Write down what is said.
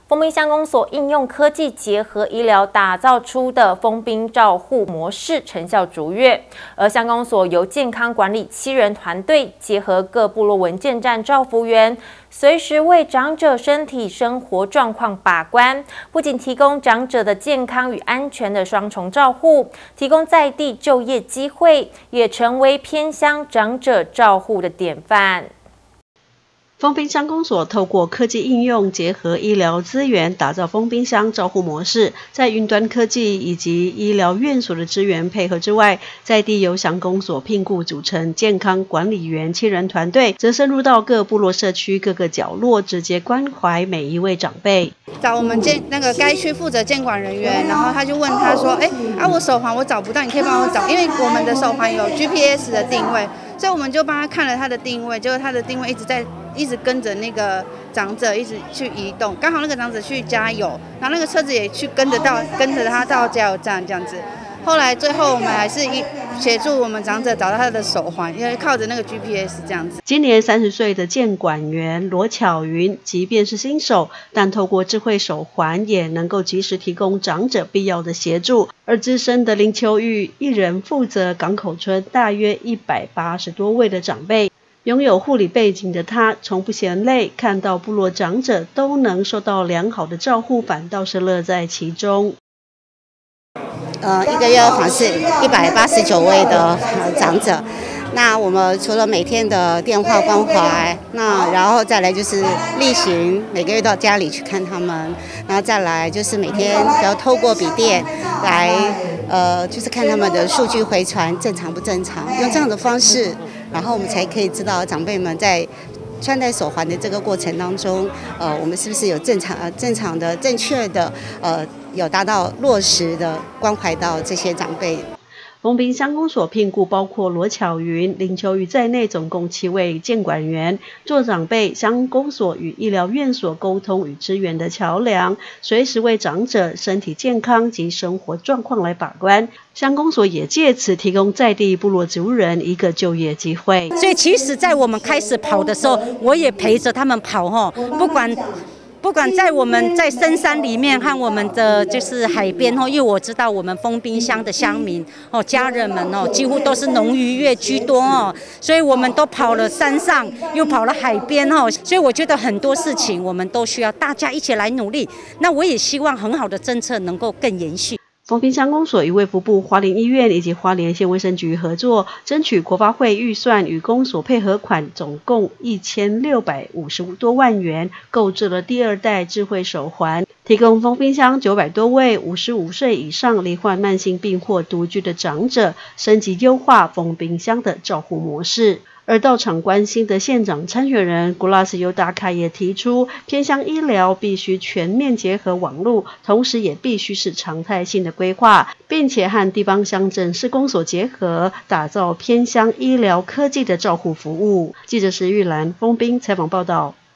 丰滨乡公所应用科技结合医疗打造出的丰滨照护模式成效卓越，而乡公所由健康管理7人团队结合各部落文件站照服员，随时为长者身体生活状况把关，不仅提供长者的健康与安全的双重照护，提供在地就业机会，也成为偏乡长者照护的典范。 丰滨乡公所透过科技应用结合医疗资源，打造丰滨乡照护模式。在云端科技以及医疗院所的资源配合之外，在地由乡公所聘雇组成健康管理员7人团队，则深入到各部落社区各个角落，直接关怀每一位长辈。 找我们该区负责监管人员，然后他就问他说：“我手环我找不到，你可以帮我找，因为我们的手环有 GPS 的定位。”所以我们就帮他看了他的定位，结果他的定位一直跟着那个长者一直去移动，刚好那个长者去加油，然后那个车子也去跟着他到加油站这样子。后来最后我们还是协助我们长者找到他的手环，因为靠着那个 GPS 这样子。 今年30岁的监管员罗巧云，即便是新手，但透过智慧手环也能够及时提供长者必要的协助。而资深的林秋玉一人负责港口村大约180多位的长辈。拥有护理背景的他，从不嫌累，看到部落长者都能受到良好的照护，反倒是乐在其中。 一个月要访视189位的长者。那我们除了每天的电话关怀，然后再来就是例行每个月到家里去看他们，然后再来就是每天要透过笔电来就是看他们的数据回传正常不正常，用这样的方式，然后我们才可以知道长辈们在穿戴手环的这个过程当中，我们是不是有正常的、正确的，有达到落实的关怀到这些长辈。 丰滨乡公所聘雇包括罗巧云、林秋玉在内，总共7位监管员，做长辈乡公所与医疗院所沟通与支援的桥梁，随时为长者身体健康及生活状况来把关。乡公所也借此提供在地部落族人一个就业机会。 所以其实在我们开始跑的时候，我也陪着他们跑不管在我们在深山里面和我们的就是海边因为我知道我们丰滨乡的乡民家人们几乎都是农渔业居多所以我们都跑了山上，又跑了海边所以我觉得很多事情我们都需要大家一起来努力。那我也希望很好的政策能够更延续。 丰滨乡公所与卫福部花莲医院以及花莲县卫生局合作，争取国发会预算与公所配合款，总共1650多万元，购置了第2代智慧手环，提供丰滨乡900多位55岁以上罹患慢性病或独居的长者，升级优化丰滨乡的照护模式。而到场关心的县长参选人古拉斯尤达卡也提出，偏乡医疗必须全面结合网络，同时也必须是常态性的规划，并且和地方乡镇市公所结合，打造偏乡医疗科技的照护服务。记者石玉兰丰滨采访报道。